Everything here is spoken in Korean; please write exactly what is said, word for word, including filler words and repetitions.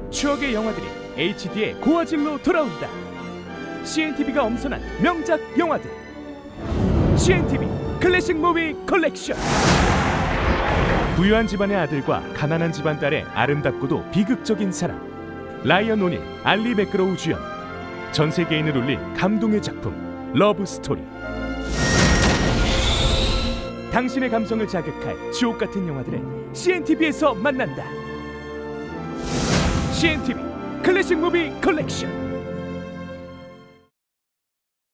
추억의 영화들이 에이치디의 고화질로 돌아온다. 씨엔티비가 엄선한 명작 영화들, 씨엔티비 클래식 무비 컬렉션. 부유한 집안의 아들과 가난한 집안 딸의 아름답고도 비극적인 사랑. 라이언 오닐, 알리 맥그로우 주연, 전 세계인을 울린 감동의 작품 러브 스토리. 당신의 감성을 자극할 주옥 같은 영화들을 씨엔티비에서 만난다. 씨엔티비 클래식 무비 컬렉션.